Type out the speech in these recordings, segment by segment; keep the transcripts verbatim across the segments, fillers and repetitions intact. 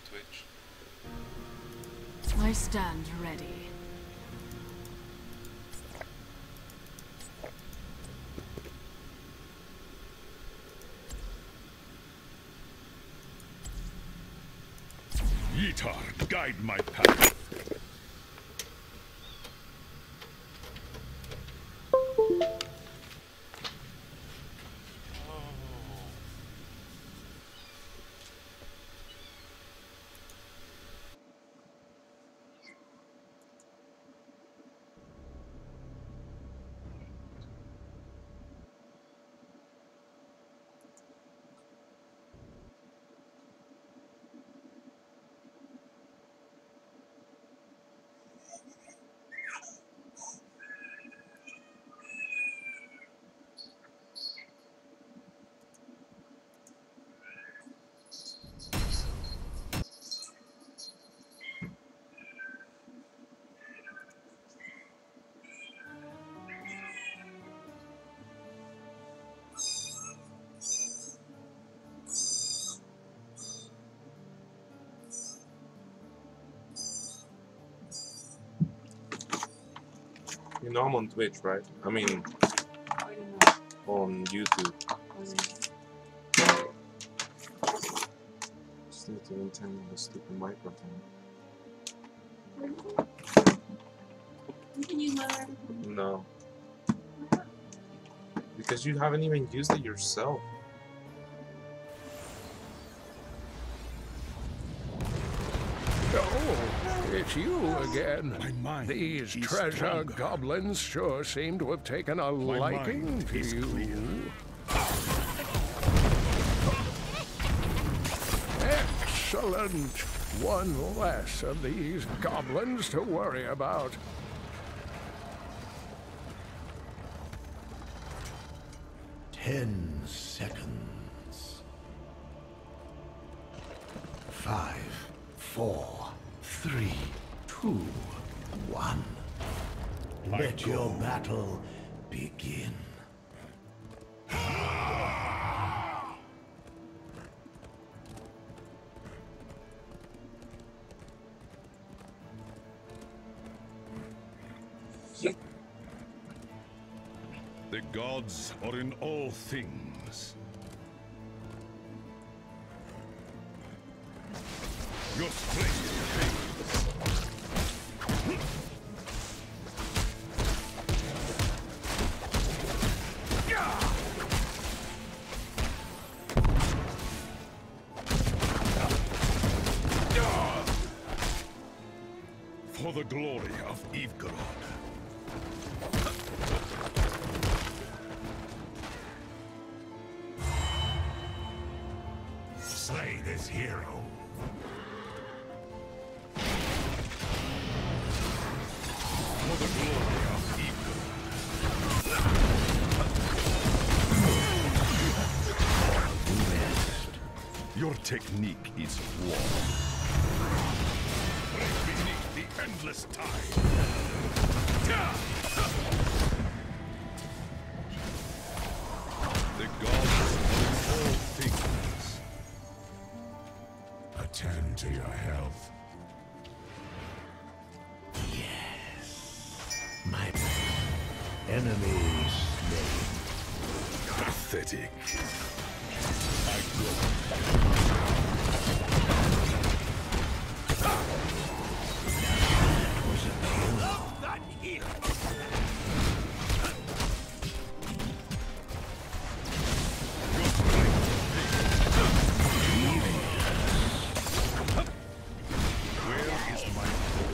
Twitch. I stand ready. Yitar, guide my path. You know I'm on Twitch, right? I mean, on YouTube. Just need to maintain the stupid microphone. Can you lower? No. Because you haven't even used it yourself. Oh, it's you again. My mind These is treasure stronger. goblins sure seem to have taken a My liking mind to is you. clear. Excellent. One less of these goblins to worry about. Ten seconds. Five, four, three, two, one. Let your battle begin. The gods are in all things. Your strength fades. For the glory of Ivgarod. Slay this hero. For the glory of Ivgarod. Your technique is war. Break beneath the endless tide. The gods are all things. Attend to your health. Yes. My enemy slain. Pathetic. I Was a kill. that heal. Where is my goal?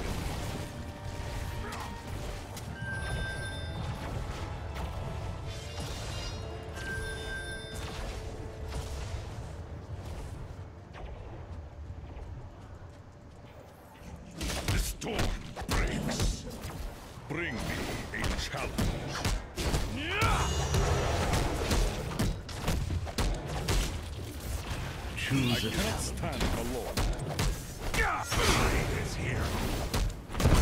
The storm breaks. Bring me a challenge. I Choose a cannot stand alone. Slay this hero.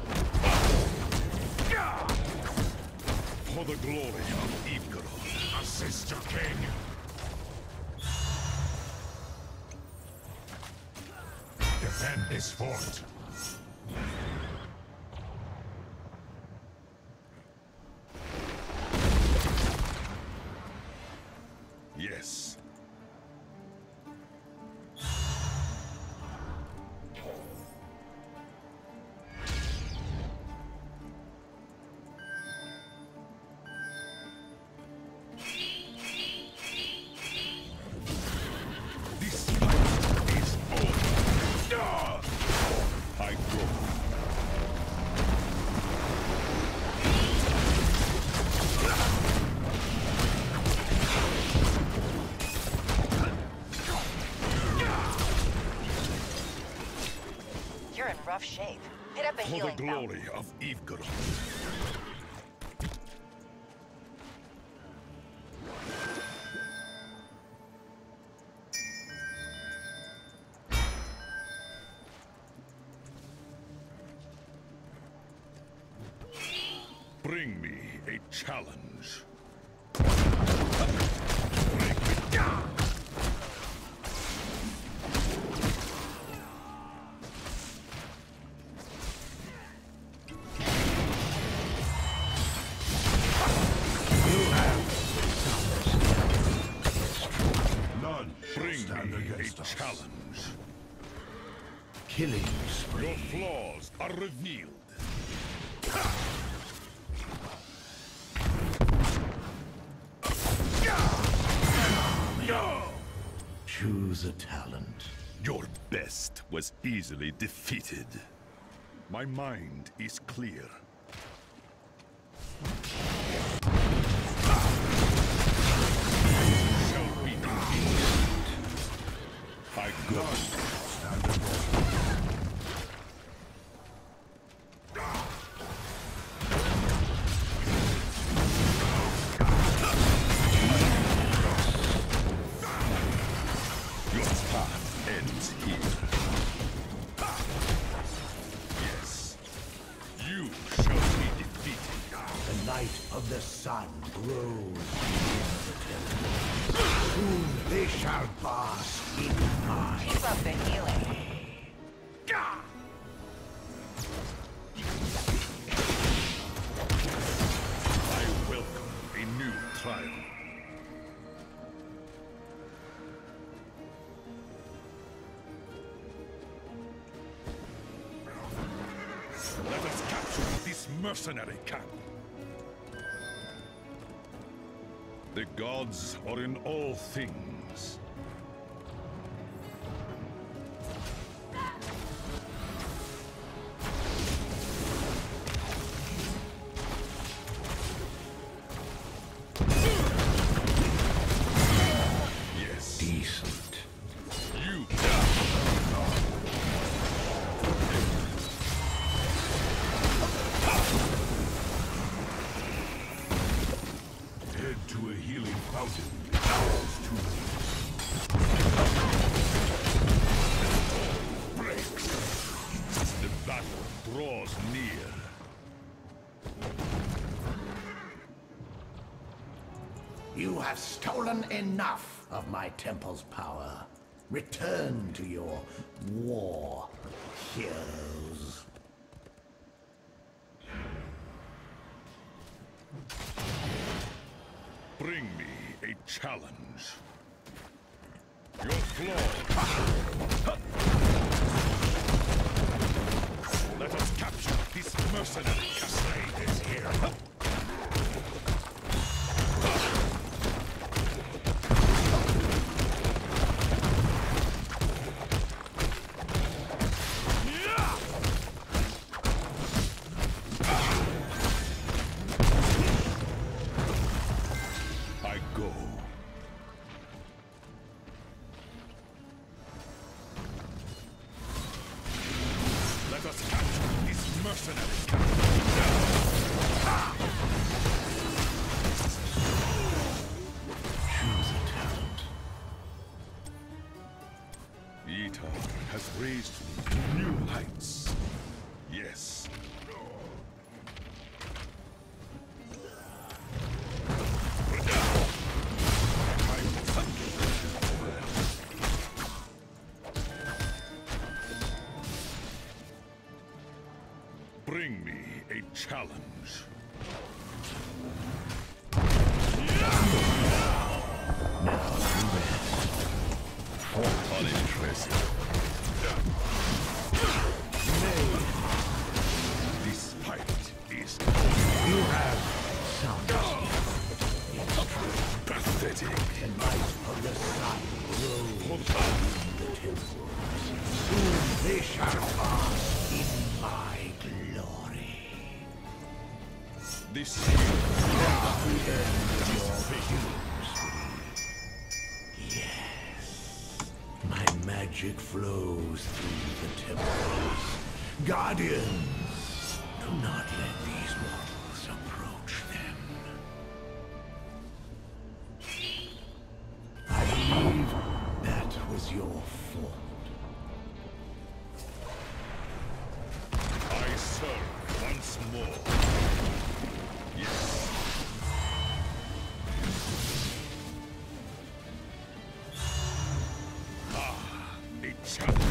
For the glory of Ivgarod. Defend this fort. Yes. This fight is over. I go. You're in rough shape. Hit up a For the healing fountain. glory of Ivgard. Bring me a challenge. None shall Bring stand me a against us. challenge. Killing spree. Your flaws are revealed. Choose a talent. Your best was easily defeated. My mind is clear. Shall be defeated. I go. Stand against us. Your path ends here. Yes. You shall be defeated. The light of the sun grows beyond the temple. Soon they shall bask in mine. Keep up the healing. I welcome a new trial. Let us capture this mercenary camp. The gods are in all things. Yes, Decent. you Head to a healing fountain. Hours to breaks. The battle draws near. You have stolen enough of my temple's power. Return to your war, heroes. Bring me a challenge. Your flaw. Let us capture this mercenary. Cascade is here. I go. Let us capture this mercenary camp. Choose a talent. Yitar has raised me to new heights. Yes. Bring me a challenge. Now to rest. Unimpressive. Nay, This fight is you have some pathetic. the light of the sun grows in the temples. Soon they shall bask in my glory. This The end of your fumes. Yes. My magic flows through the temples. Guardians, do not let these walls approach them. I believe that was your fault. I serve once more. Yes. Ah, a challenge.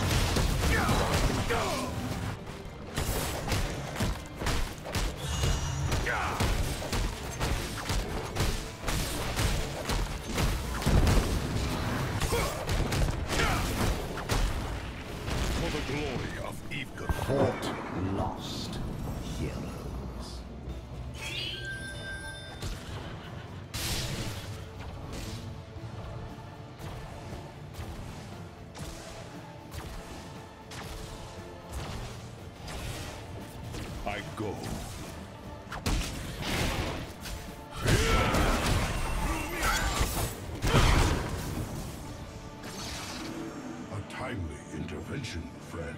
For the glory of Evegood. Fought lost heroes. I go. A timely intervention, friend.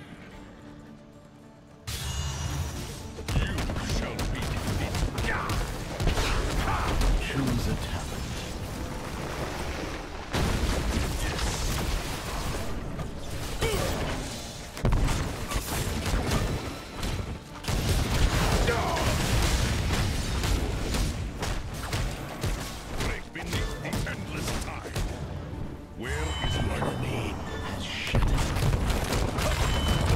You shall be defeated. Choose a talent. Break beneath the endless tide. Where is my Enemy has shattered.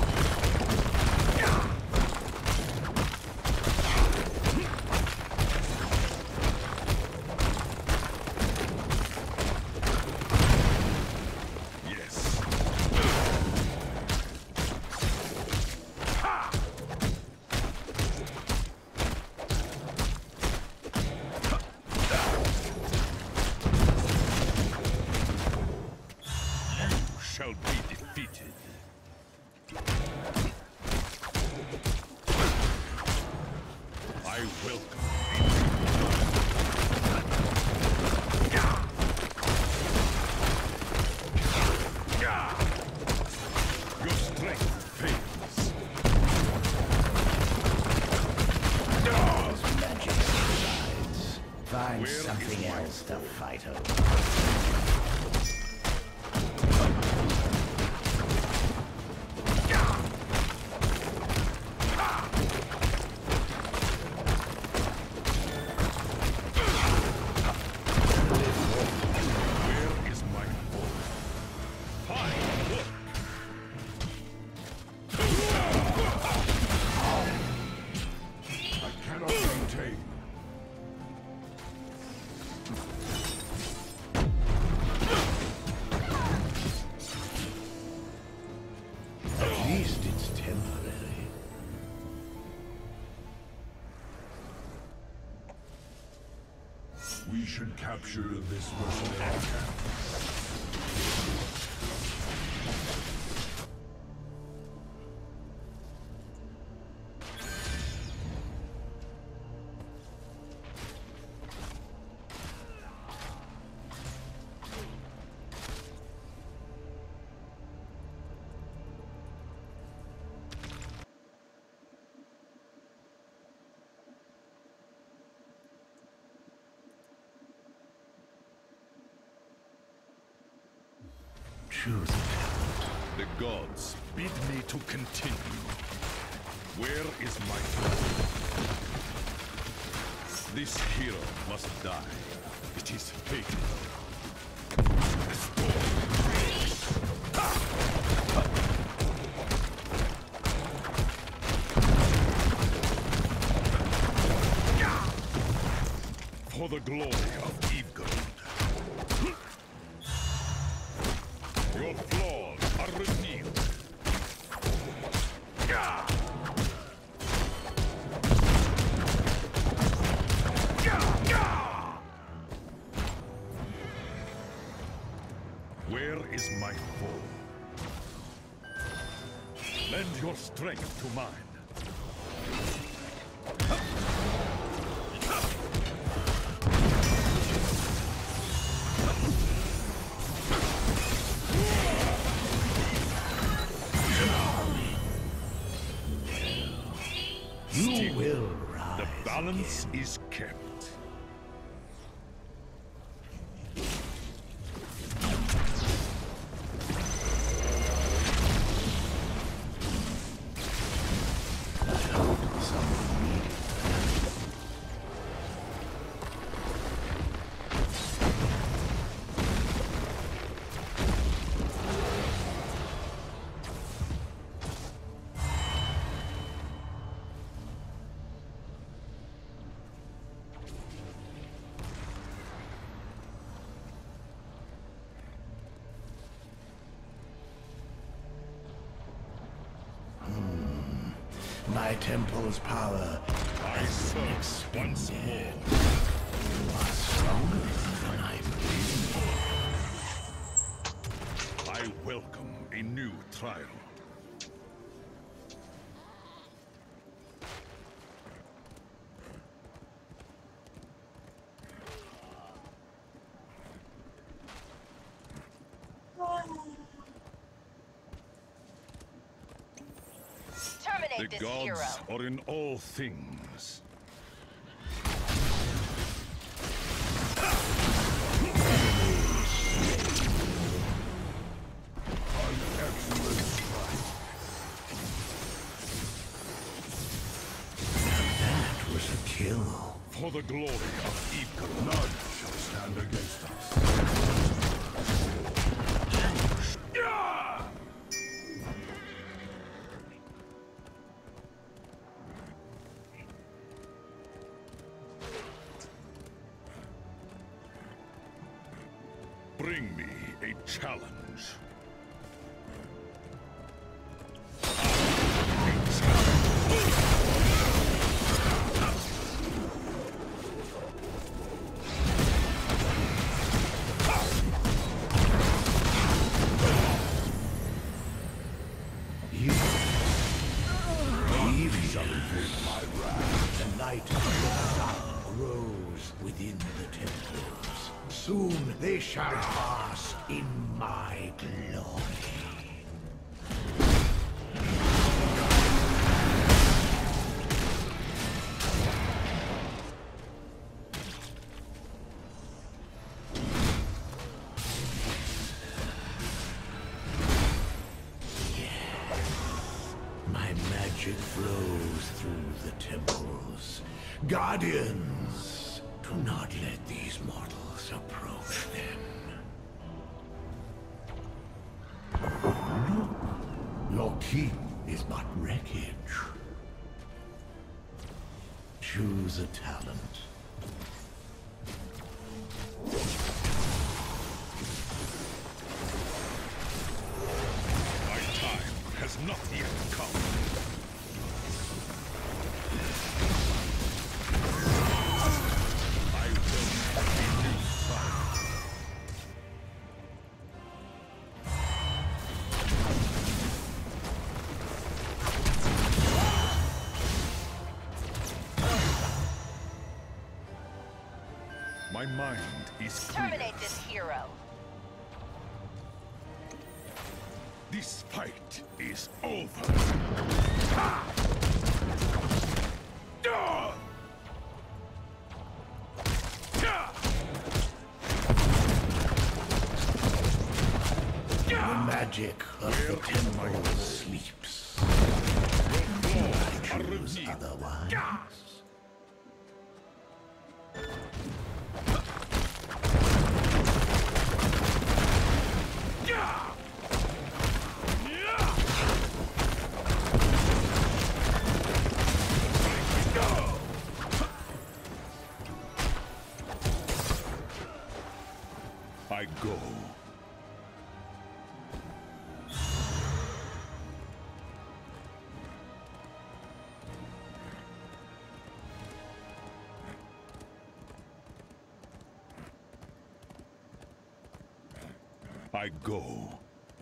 yes? You shall be defeated. I welcome your strength fails. As magic subsides, find Where is something my else to fight over. Where is my foe? Fine work. I cannot maintain. At least it's temporary. We should capture this mercenary camp. Choose a talent. The gods bid me to continue. Where is my foe? This hero must die. It is fated. For the glory of Evegold. Your flaws are revealed. Gah! Gah! Gah! Where is my foe? Lend your strength to mine. You will rise. The balance is kept. My temple's power I has been serve once expended. more. You are stronger than I believed. I welcome a new trial. The Terminate this hero. gods are in all things. That was a kill. For the glory of Evegold. None shall stand against us. Bring me a challenge. You even shall inflict my wrath. The light of the sun rose within the temples. Soon they shall bask in my glory. My magic flows through the temples. Guardians, do not let these mortals approach them. Your keep is but wreckage. Choose a talent. My time has not yet come. I will have a new trial. My mind is clear. Terminate this hero. This fight is over. Ha! Duh! Gah! The magic of the temple sleeps. I choose otherwise. I go.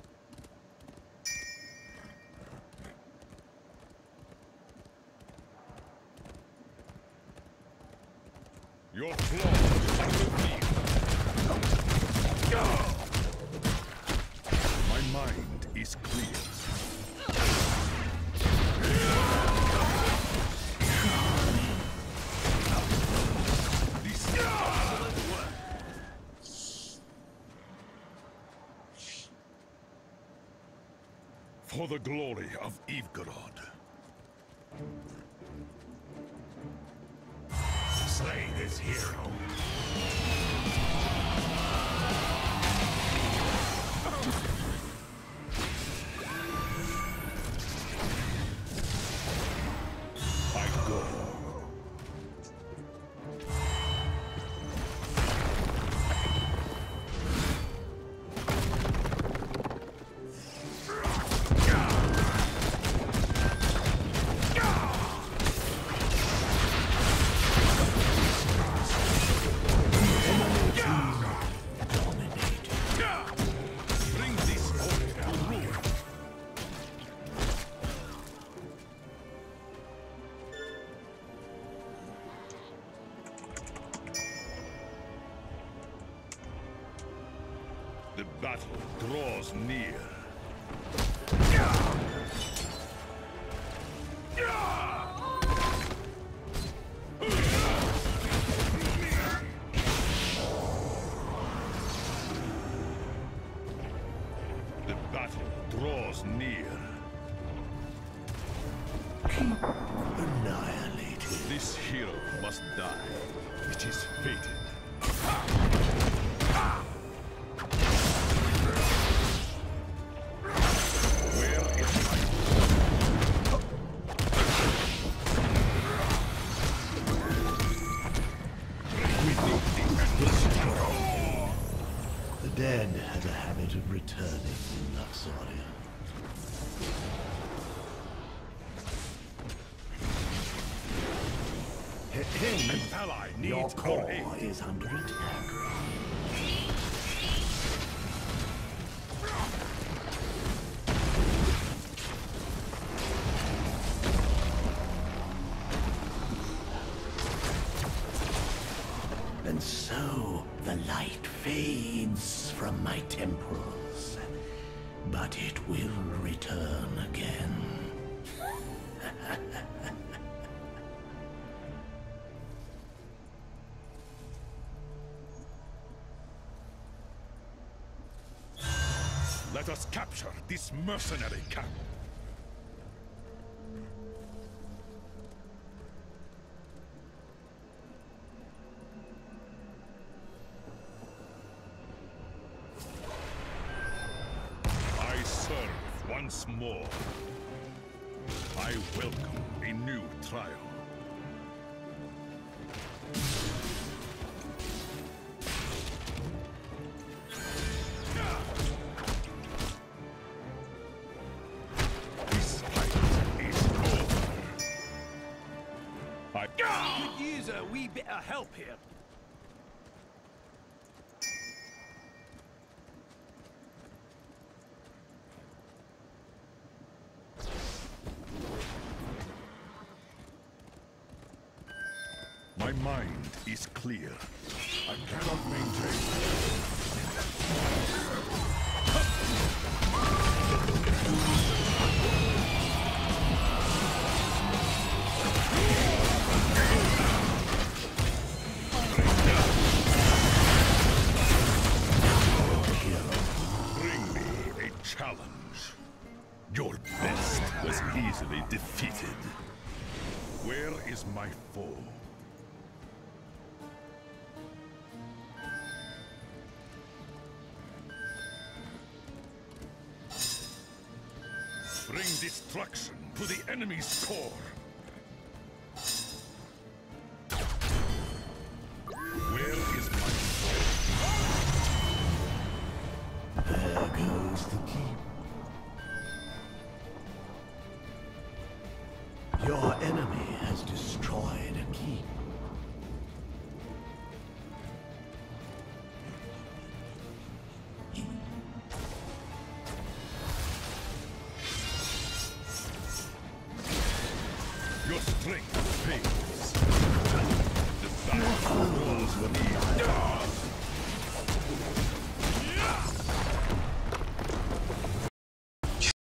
Your flaws are revealed. My mind is clear. This is excellent work. For the glory of Ivgarod. Slay this hero. I go. Bring this order to ruin. The battle draws near. The battle draws near. Annihilated. This hero must die. It is fated. Where is my... We need the hero. The dead have a habit of returning in Luxoria. Hey, hey, An ally your needs our core aid. is under attack. And so the light fades from my temples, but it will return again. Let us capture this mercenary camp. I serve once more. I welcome a new trial. This fight is over. I... Could use a wee bit of help here. My mind is clear. I cannot maintain. Bring me a challenge. Your best was easily defeated. Where is my foe? Bring destruction to the enemy's core. Where is my There goes the keep. Your enemy has destroyed a keep. Strength pays.